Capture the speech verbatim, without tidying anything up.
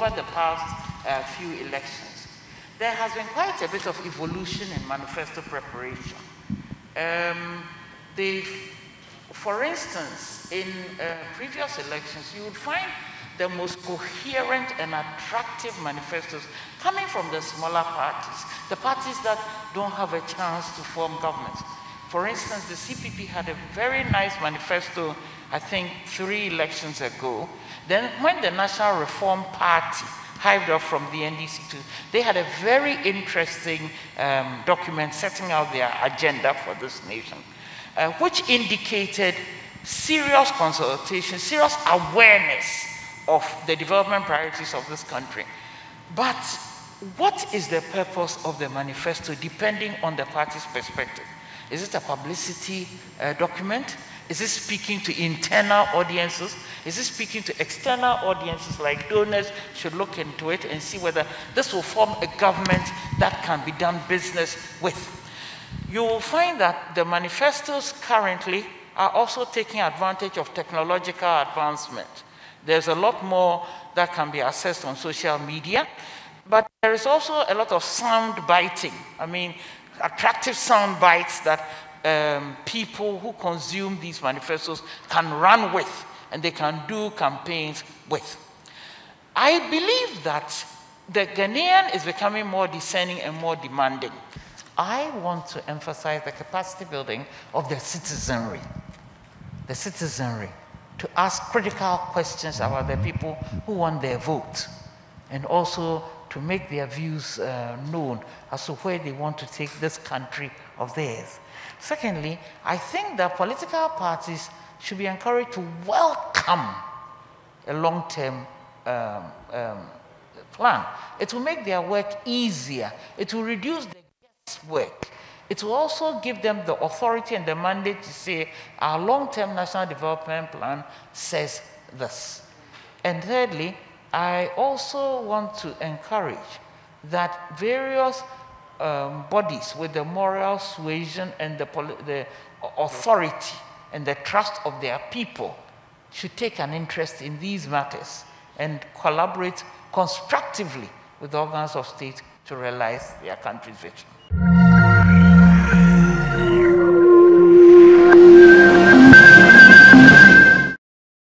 over the past uh, few elections, there has been quite a bit of evolution in manifesto preparation. Um, they, for instance, in uh, previous elections, you would find the most coherent and attractive manifestos coming from the smaller parties, the parties that don't have a chance to form governments. For instance, the C P P had a very nice manifesto, I think, three elections ago. Then when the National Reform Party hived off from the N D C too, they had a very interesting um, document setting out their agenda for this nation, uh, which indicated serious consultation, serious awareness of the development priorities of this country. But what is the purpose of the manifesto depending on the party's perspective? Is it a publicity uh, document? Is it speaking to internal audiences? Is it speaking to external audiences like donors should look into it and see whether this will form a government that can be done business with? You will find that the manifestos currently are also taking advantage of technological advancement. There's a lot more that can be accessed on social media, but there is also a lot of sound biting. I mean, attractive sound bites that um, people who consume these manifestos can run with, and they can do campaigns with. I believe that the Ghanaian is becoming more discerning and more demanding. I want to emphasize the capacity building of the citizenry. The citizenry to ask critical questions about the people who want their vote, and also to make their views uh, known as to where they want to take this country of theirs. Secondly, I think that political parties should be encouraged to welcome a long-term um, um, plan. It will make their work easier. It will reduce the guesswork. It will also give them the authority and the mandate to say, our long-term national development plan says this. And thirdly, I also want to encourage that various um, bodies with the moral suasion and the, the authority and the trust of their people should take an interest in these matters and collaborate constructively with organs of state to realize their country's vision.